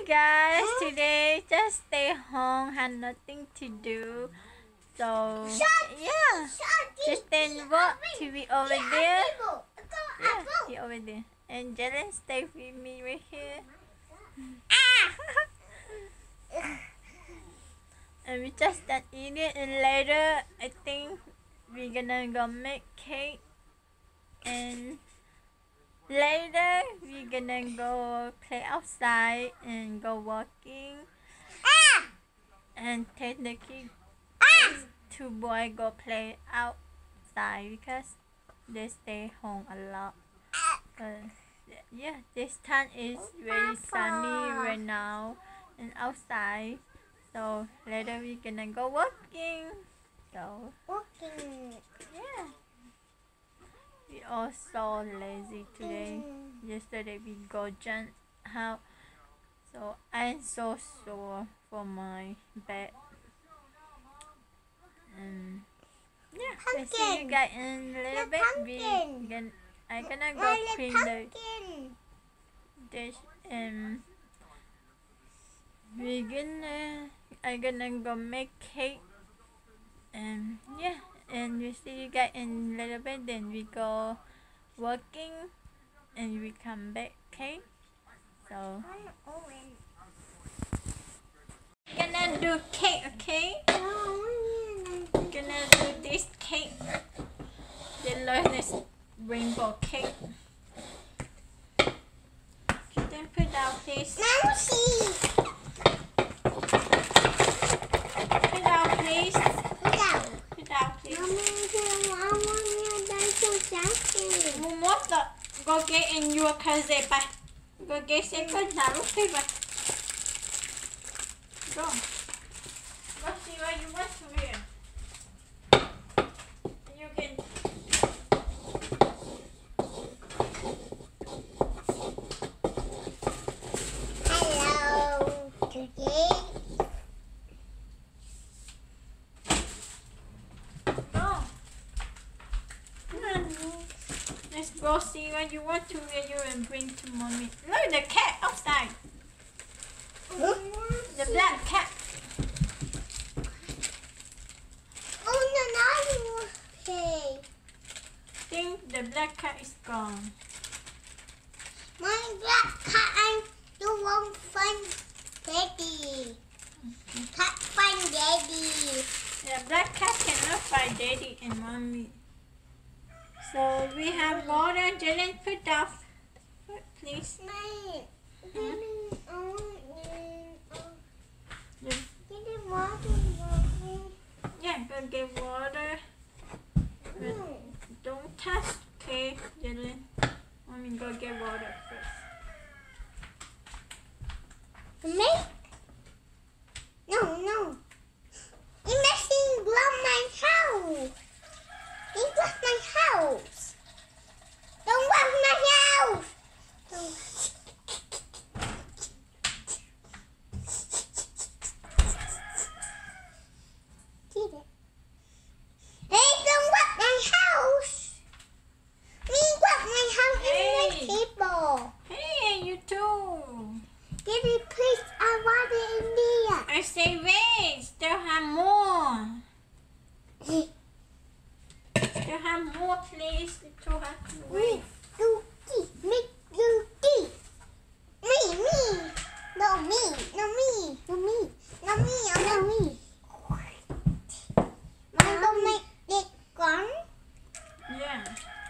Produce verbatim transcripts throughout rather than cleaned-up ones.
Hi guys, today just stay home, had nothing to do. So yeah, just then watch T V over there. Yeah, he over there. And Jalen stay with me right here. And we just done eating, and later I think we're gonna go make cake, and later we're gonna go play outside and go walking and take the kids. Two boys go play outside because they stay home a lot. But yeah, this time is very sunny right now and outside. So later we're gonna go walking. So Walking. yeah, we all so lazy today. Yesterday we go jump out. So I'm so sore for my back. And yeah, we'll see you guys in a little bit. We gonna, I'm gonna go clean the dish, and we're gonna I'm gonna go make cake, and yeah, and we'll see you guys in a little bit. Then we go working, and we come back. Okay, so gonna do cake. Okay, gonna do this cake. They learn this rainbow cake. Then put out this. Put out please. Put out. Put out please. Mumot the go get in your cousin pa. Go get second now. Okay ba? Go. Go see what you want to wear. You can. Let's go see what you want to wear you and bring to mommy. Look, the cat outside. The black cat. Oh no, no, okay. I think the black cat is gone. My black cat and you won't find daddy. Cat find daddy. The black cat cannot find daddy and mommy. So we have water. Jalen, put off, please. My, Hmm? oh, Yeah. get the water, water. Yeah, go get water. But don't touch, okay, Jalen. Mommy, go get water first. Me? No, no. You're messing around my house. You got my house. Don't want my house. Don't. Did it? Hey, don't want my house. Me want my house Hey. in the table. Hey, you too. Daddy, please, I want it in there. I say wait, still have more. Still have more, please. You two have to wait. Me, you, me, you, me, me. No, me, no, me, no, me, no, me, no, me. Mom, don't make it gone. Yeah.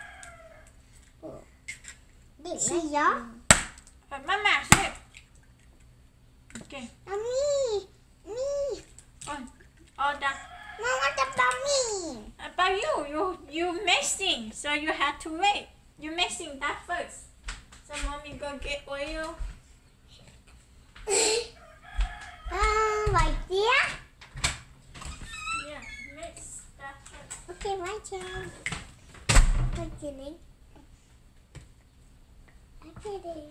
This is your. But Mama, sit. Okay. No, me, me. Oh, all done. Mom, what about me? About you, you you mixing, so you have to wait. You mixing that first. So mommy go get oil. Uh, right there. Yeah, mix that first. Okay, my turn. What's your name? I get it.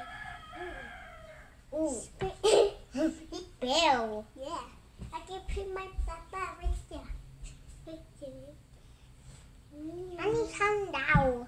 Oh, it's bell. Yeah, I can put my papa right there. Right there. I need come down.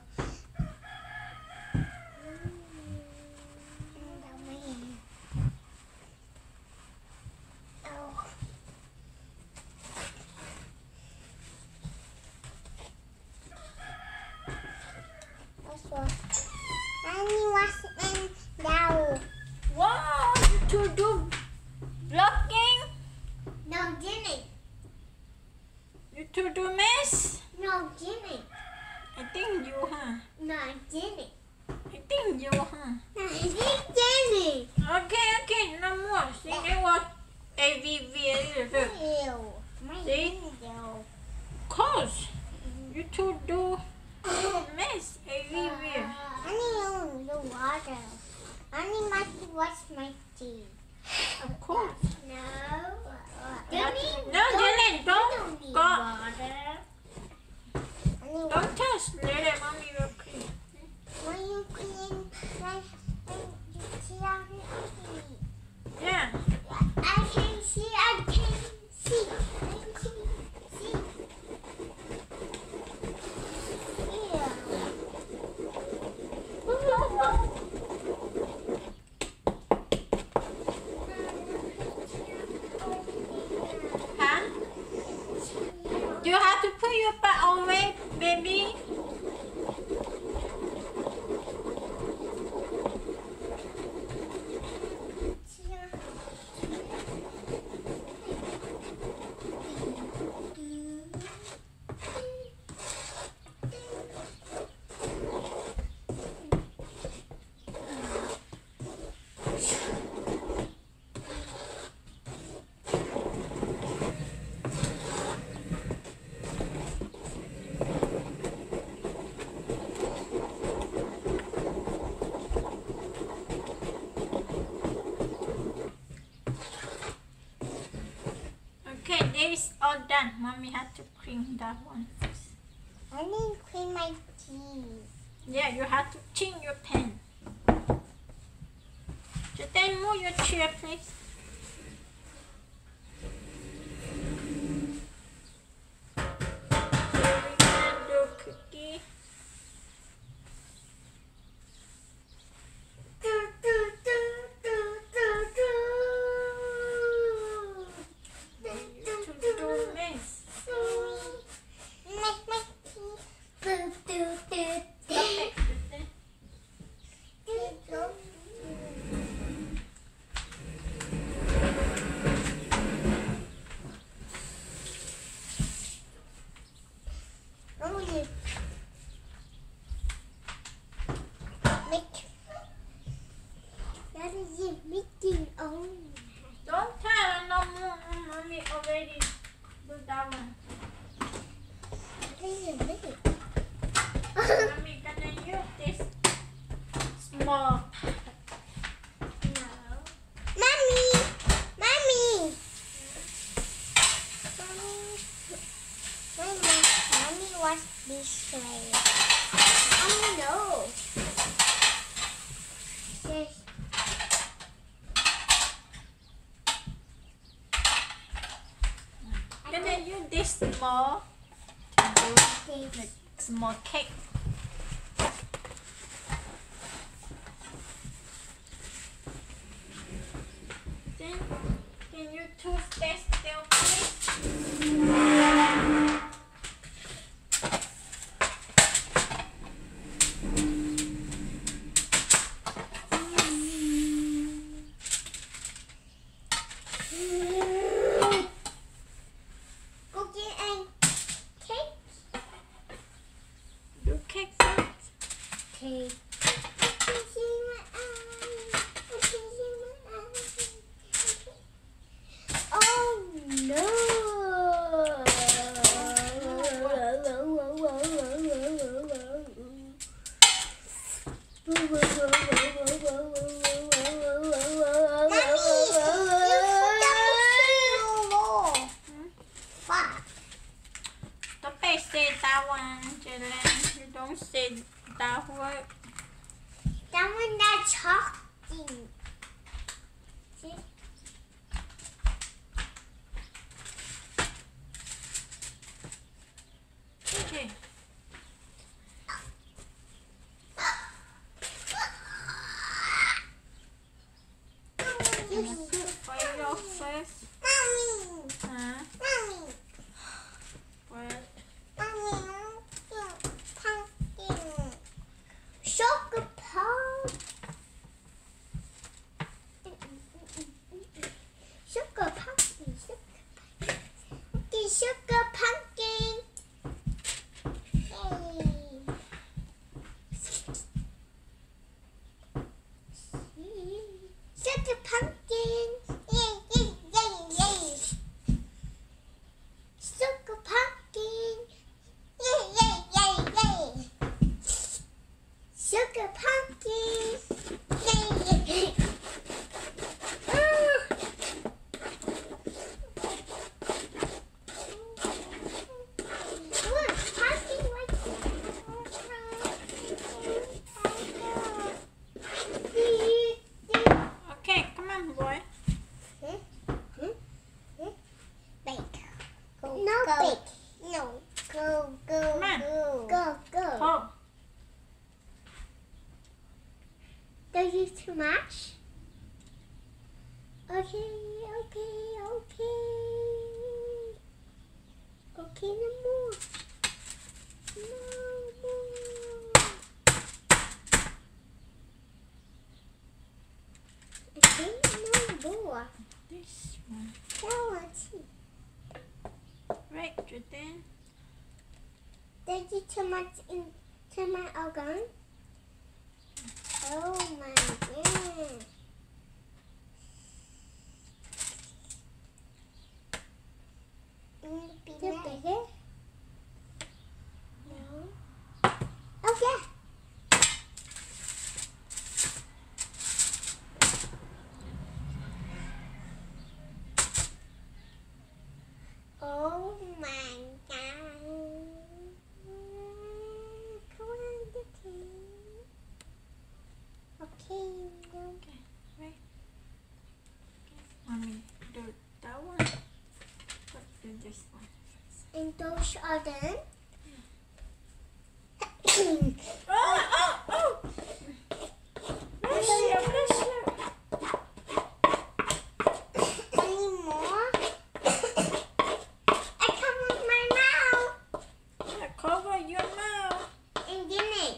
wash my teeth. Of course. No. No, Dylan, don't need go. water. Don't touch. Later, mommy will clean. When you clean my you see how it Yeah. I can see, I can see, I can see, see. Yeah. Huh? You have to put your butt away, baby. Okay, this all done. Mommy had to clean that one first. I need to clean my teeth. Yeah, you have to clean your pen. So then move your chair, please. So we can do cookie. Do, do, do, do, do, do. To do mess. Make my teeth. Do, do, do, do. Okay, Do, do. Oh, yeah. Make. That is it, making. Oh. don't tell no more. Mommy already do that one. Wait a minute. Mommy gonna use this small. No. Mommy! Mommy! Mommy. Mommy, Mommy wants this way. Oh no. Yes. Gonna use this small. Do This. like small cake. Then can you two stay still, please? Cookie and cake. Do cake first. Cake. See my eyes. See my eyes. Oh no! Don't say that one, Jalen. You don't say that word. That one that's talking. See? Okay. Gonna put fire first. Mommy! Huh? Mommy! What? Mommy! Pumpkin! Sugar pop! Sugar pumpkin! Sugar pumpkin! Okay, sugar pumpkin! Hey! Sugar pumpkin! Yay, yay, yay, much. Okay, okay, okay. Okay, no more. No more. Okay, no more. This one. That one too. Right, Jordan. Did you too much into my organ? Oh my god. Is it bigger? No. Okay. Oh my god. Come on, the king. Okay, no. Okay, right. Mommy, do that one. Let's do this one. And those are done. Oh, oh, oh! Bless you, bless you. Any more? I covered my mouth. Yeah, cover your mouth. And Jenny.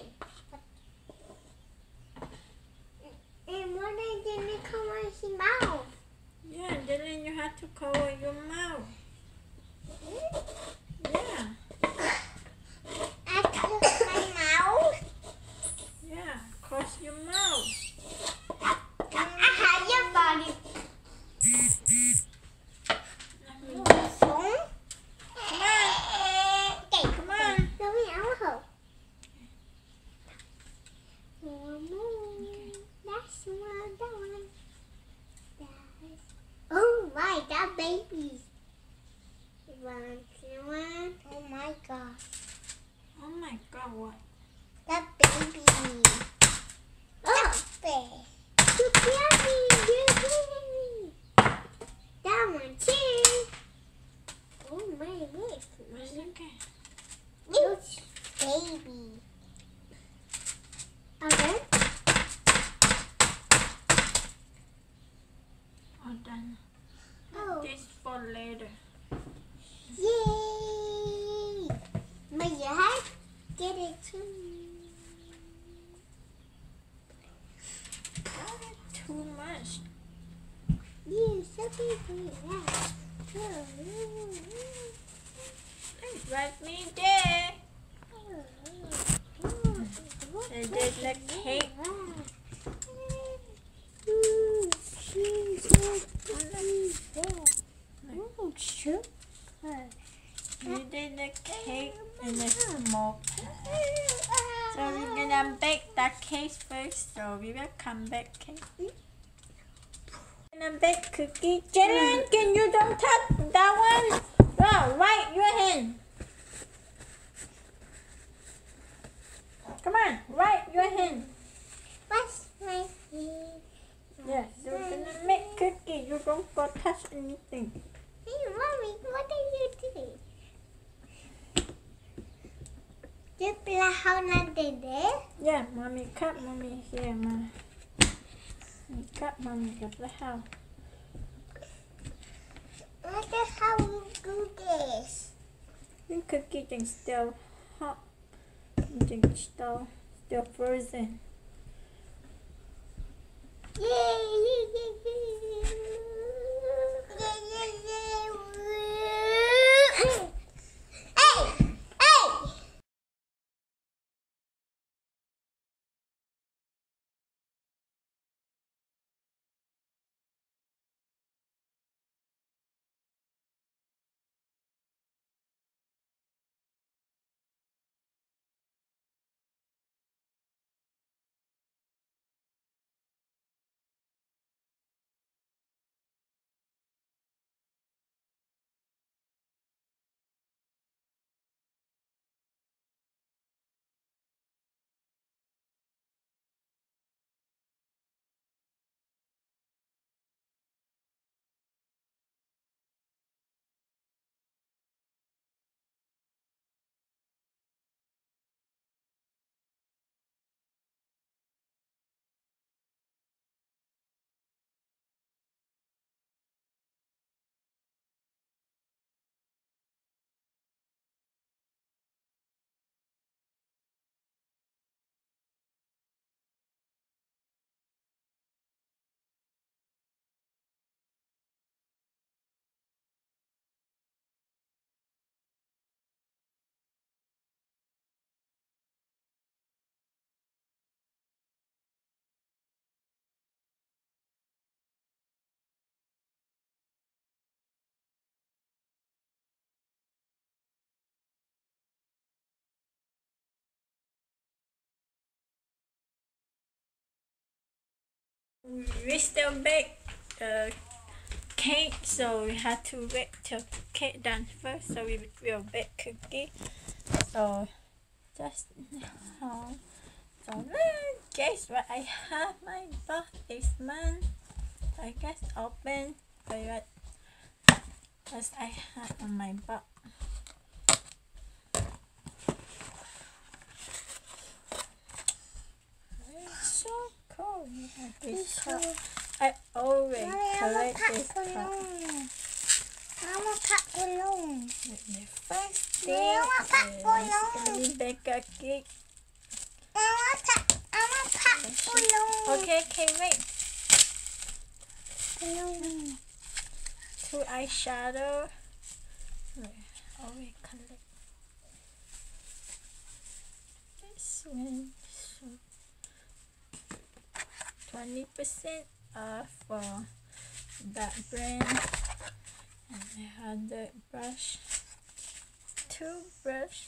And what did Jenny cover his mouth? Yeah, then you have to cover your mouth. Yeah, I covered my mouth. yeah, close your mouth. I have your body. Let me- Phone? Come on, Okay, come on. let me out. One more. That's one. That one. That's... Oh my, that baby. One, two, one. Oh my god. Oh my God, what? That baby. Oh, baby. You baby. You baby. That one too. Oh my god. It's okay. You baby. Okay. All done. Oh. This for later. Yay! But you have to get it too. Not too much. You so big. Yeah. It's right me there. And then the cake. Oh, sugar. You did the cake in a small pot. So we're gonna bake that cake first. So we will come back cake. Gonna bake cookie. Jalen, can you don't touch that one? No, right your hand. Come on, right your hand. What's my name? Yes, you're gonna make cookie. You don't go touch anything. Hey, Mommy, what are you doing? You play how not did it? Yeah, mommy cut mommy here, ma. You cut mommy cut the house. What is how you do this? The cookie thing still hot. Thing still still frozen. Yay! We still bake the cake, so we have to wait till cake done first. So we will bake cookie. So just now, so guess what I have my box this month. I guess open. So what else I have on my box. So cool. We have this cup. I always collect this cup. I want pack balloon. The first thing is we bake a cake. I want pack. I want pack balloon. Okay, okay, wait. Balloon. Two eyeshadow. Wait, always collect this one. So twenty percent off for that brand. And I have the brush, two brush.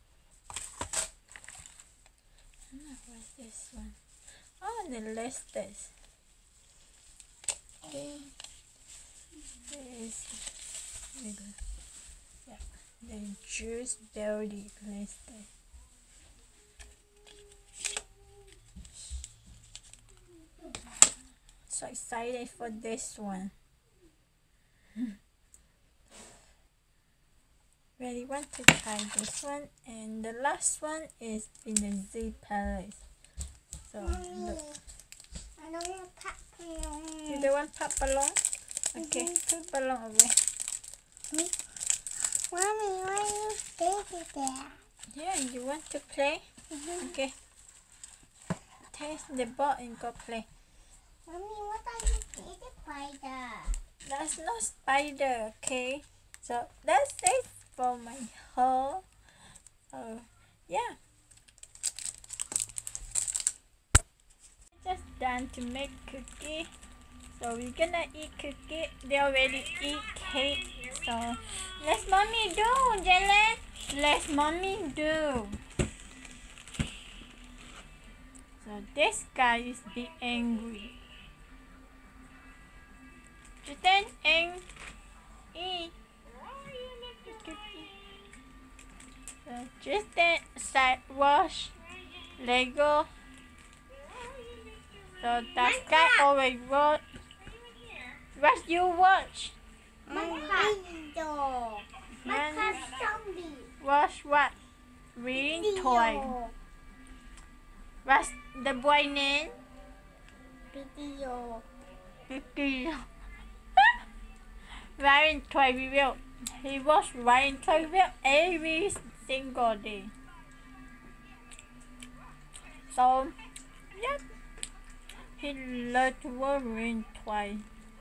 I don't know what's this one. Oh, the listers. Okay. There is yeah, the juice berry lister. So excited for this one. Really want to try this one, and the last one is in the Z Palace. So look. I don't want pack balloon. You don't want pop balloon? Okay, put balloon away. Mommy, why are you baby there? Yeah, you want to play? Mm-hmm. Okay. Take the ball and go play. Mommy, what are you baby spider? That's no spider, okay? So that's it for my haul. So yeah. Just done to make cookie. So we're gonna eat cookie. They already eat cake. So let's mommy do, Jalen. Let's mommy do. So this guy is be angry. Justin, and eat cookie. So Justin side wash Lego. So that guy always watch. What you watch? My window. My Man, car zombie. watch what? Reading toy. What's the boy name? Video. Video. Ryan toy review. He watch Ryan toy review every single day. So yeah, he learned to watch Ryan toy.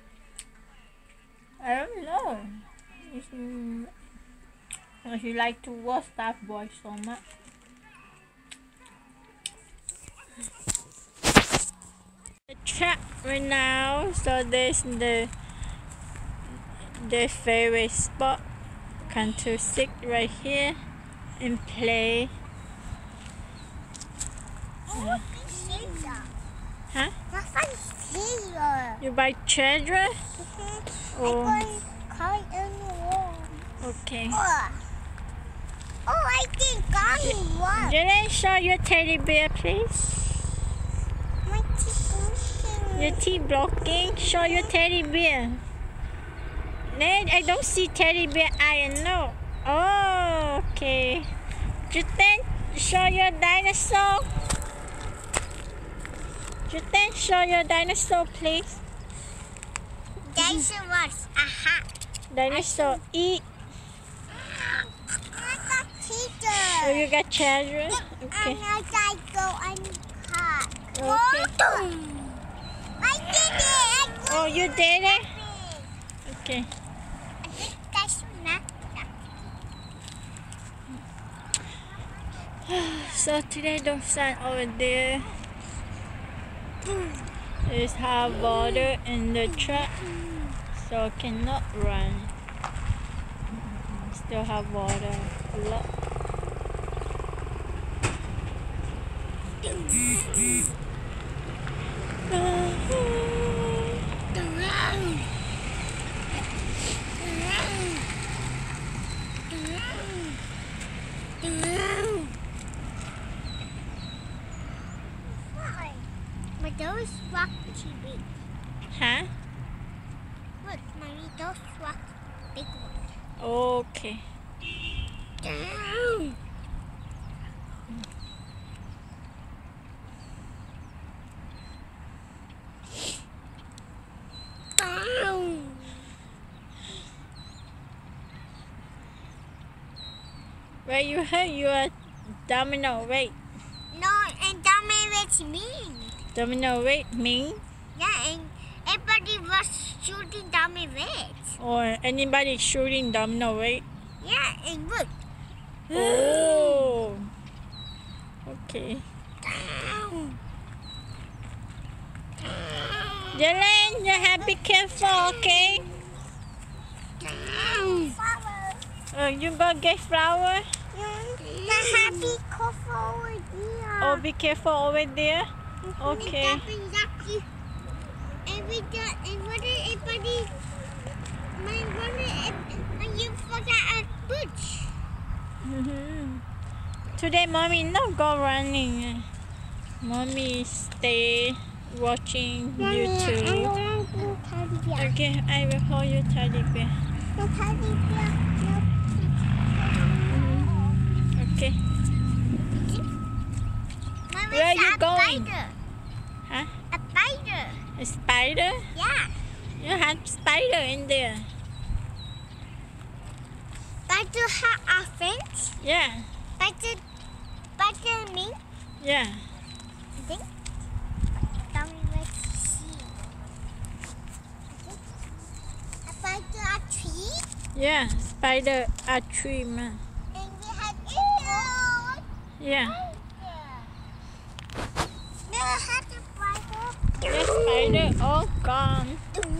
I don't know. It's, mm, he like to watch that boy so much. The trap right now, so there's the the favorite spot. Come to sit right here and play. Uh, huh? My friend's here. You buy treasure? Mm-hmm. Oh. I'm going to call it in the wall. Okay. Oh, oh I think I one. Jalen, show your teddy bear, please. My teeth blocking. Your teeth blocking. Show your teddy bear. Ned, I don't see teddy bear eye. No. Oh, okay. Justin, show your dinosaur. Justin, show your dinosaur, please. Dinosaur was a hat. Dinosaur eat. I got teacher. Oh, you got children? Okay. And I gotta go and cut. Okay. I did it. I Oh, you did it? Okay. That's not. So today the sun over there is hot water in the truck, so cannot run. Still have water a lot. Uh, Huh? Look, mommy, those rocks, big ones. Okay. Down. Down. Where you hurt your domino, wait. No, and damage me. Domino, wait, me? Yeah, and everybody was shooting damage. Or anybody shooting domino, wait? Yeah, and look. Oh. Okay. Down. Jalen, you have to be careful, okay? Down. Uh, you go get flower? The happy coffee over here. Oh, be careful over there. Okay. And we got, and what did everybody, my brother, and you forgot a butch. Mm-hmm. Today, mommy not go running. Mommy stay watching YouTube. Okay, I will hold you teddy bear. No teddy bear, no Okay. Mom, Where are it's you a going? Spider. Huh? A spider. A spider? Yeah. You have spider in there. Spider have a fence. Yeah. Spider, spider me. Yeah. I think. Tell me where to see. Okay. A spider a tree. Yeah. Spider a tree man. And we had eagles. Yeah. No, I had the spider. Yes, spider all gone.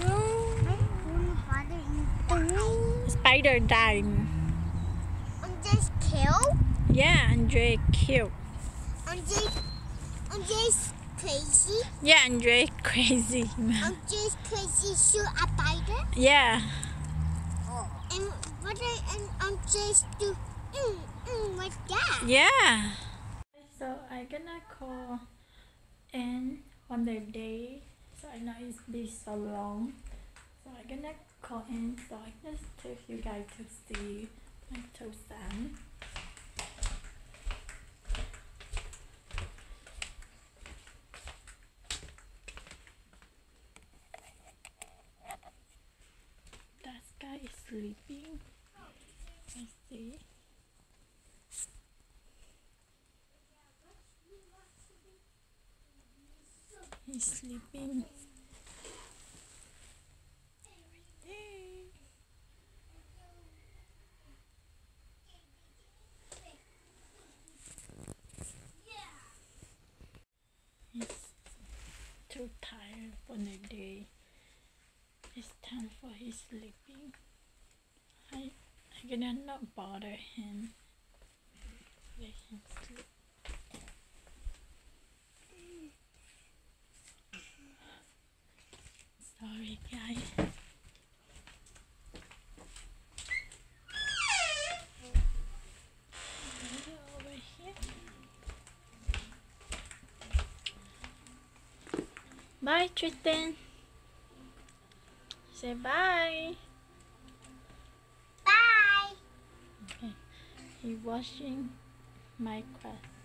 Spider died. I'm just kill. Yeah, Andre killed. I'm just, I'm just crazy. Yeah, Andre crazy man. I'm just crazy. Shoot a spider. Yeah. And what I and I'm just do. Mm, mm, what's that? Yeah. So I gonna call in on the day. So I know it's been so long. So I gonna call in. So I just take you guys to see my toaster. That guy is sleeping. Let's see. He's sleeping. He's too tired for the day. It's time for his sleeping. I I'm gonna not bother him. Let him sleep. Sorry guys. Over here. Bye Tristan. Say bye. Bye. Okay. He watching Minecraft.